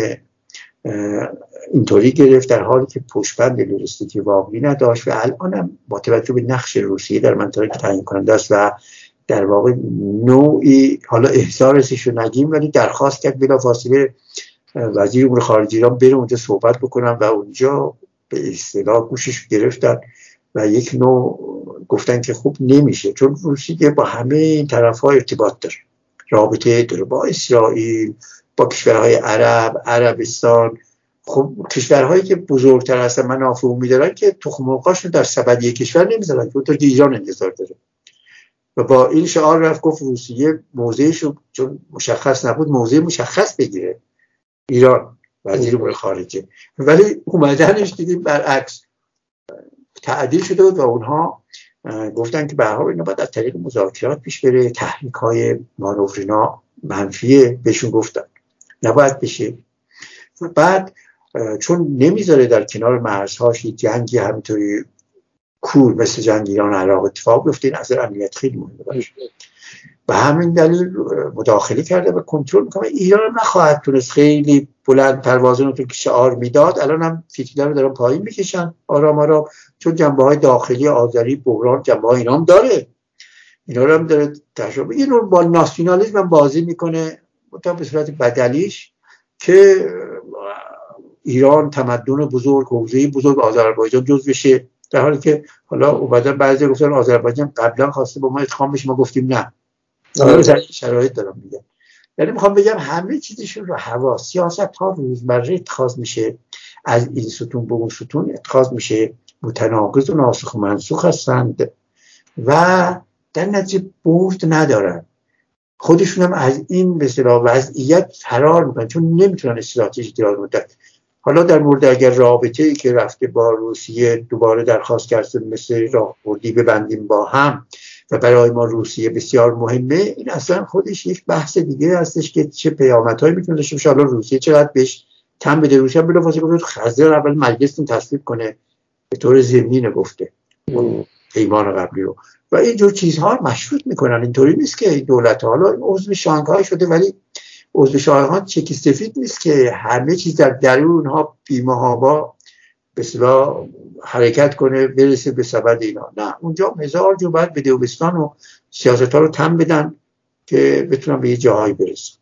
اینطوری گرفت، در حالی که پشتبند لوجستیکی واقعی نداشت و الان هم با توجه به نقش روسیه در منطقه که تعیین کننده است و در واقع نوعی، حالا احضارش رو نگیم، ولی درخواست کرد بلافاصله وزیر امور خارجه ایران بره اونجا صحبت بکنن و اونجا به اصطلاح گوشش گرفتن و یک نوع گفتن که خوب نمیشه، چون روسیه با همه این طرف‌ها ارتباط داره، رابطه داره با اسرائیل، با کشورهای عرب، عربستان. خب کشورهایی که بزرگتر هستن منافع می‌دارن که تخم مرغاشون در سبد یک کشور نمیذارن، اونطور که ایران انتظار داره. و با این شعار رفت گفت روسیه موضعش چون مشخص نبود موضع مشخص بگیره، ایران وزیر امور خارجه، ولی اومدنش دیدیم برعکس تعدیل شده بود و اونها گفتن که به هر حال اینا باید از طریق مذاکرات پیش بره، تحریک‌های مانورینا منفیه بهشون گفتن نباید بشه. بعد چون نمیذاره در کنار مرزهاش جنگی همینطوری کور مثل جنگ ایران عراق اتفاق بیفته، این اثر امنیت خیلی مهمه باشه، به همین دلیل مداخله کرده و کنترل میکنه. ایران هم نخواهد تونست خیلی بلند پروازون رو که شعار میداد، الان هم فیتیله رو دارن پایین میکشن آرام آرام، چون جنبه های داخلی آذری بحران جنبه های اینا هم داره، اینا رو هم داره تجربه، یه نوع با ناسیونالیسم هم بازی میکنه به صورت بدلیش که ایران تمدن بزرگ، حوزه بزرگ آذربایجان جزو بشه، در حالی که حالا اومدن بعضی گفتن آذربایجان قبلا خواسته با ما ادغام بشه، ما گفتیم نه. شرایط دارم میگم، یعنی میخوام بگم همه چیزشون رو هوا، سیاست ها روزمره اتخاذ میشه، از این ستون به اون ستون اتخاذ میشه، متناقض و ناسخ و منسوخ هستند و در نتیجه برد ندارن، خودشون هم از این مثلا وضعیت فرار میکنن چون نمیتونن استراتژی دراز مدت. حالا در مورد اگر رابطه‌ای که رفته با روسیه دوباره درخواست کرده مثل راهبردی ببندیم با هم و برای ما روسیه بسیار مهمه، این اصلا خودش یک بحث دیگه هستش که چه پیامدهایی میتونه داشته باشه. حالا روسیه چقدر بهش تن بده، روسیه بلافاصله گفت خزر اول مجلستون تصویب کنه به طور ضمنی نگفته پیمان قبلی رو و اینجور چیزها مشروط میکنن. اینطوری نیست که دولت حالا عضو شانگهای شده ولی عضو شاهقان چکی سفید نیست که همه چیز در درون اونها بی‌محابا به اصطلاح حرکت کنه برسه به سبد اینا. نه، اونجا هزار جو باید به دیوبستان و سیاست ها رو تم بدن که بتونن به یه جاهایی برسن.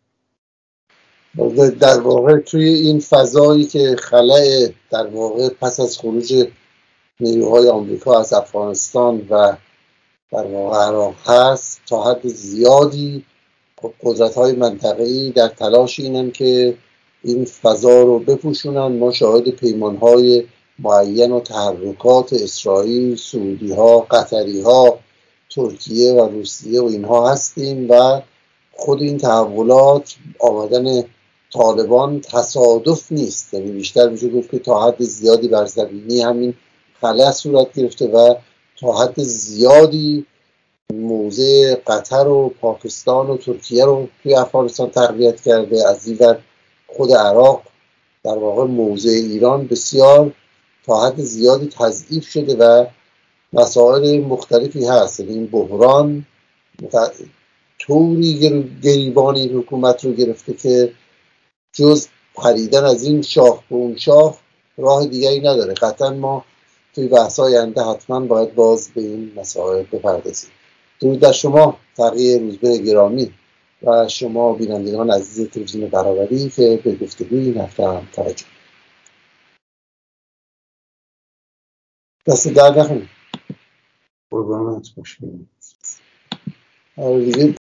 در واقع توی این فضایی که خلأ در واقع پس از خروج نیروهای آمریکا از افغانستان و در واقع عراق هست، تا حد زیادی قدرت‌های منطقه‌ای در تلاش اینن که این فضا رو بپوشونن. ما شاهد پیمان‌های معین و تحرکات اسرائیل، سعودی‌ها، قطری‌ها، ترکیه و روسیه و اینها هستیم و خود این تحولات، آمدن طالبان تصادف نیست، یعنی بیشتر میشه گفت که تا حد زیادی بر زمینی همین خلأ صورت گرفته و تا حد زیادی موضع قطر و پاکستان و ترکیه رو توی افغانستان تقویت کرده. از این ور خود عراق در واقع موضع ایران بسیار تا حد زیادی تضعیف شده و مسائل مختلفی هست. این بحران طوری گریبان این حکومت رو گرفته که جز پریدن از این شاخ به اون شاخ راه دیگری نداره. قطعا ما توی بحث‌های آینده حتما باید باز به این مسائل بپردازیم. درود در شما تقی روزبه گرامی و شما بینندگان عزیز تلویزیون برابری که به گفتگوی این هفته هم توجه. دست در نکنید. قربانت باشم. دیگه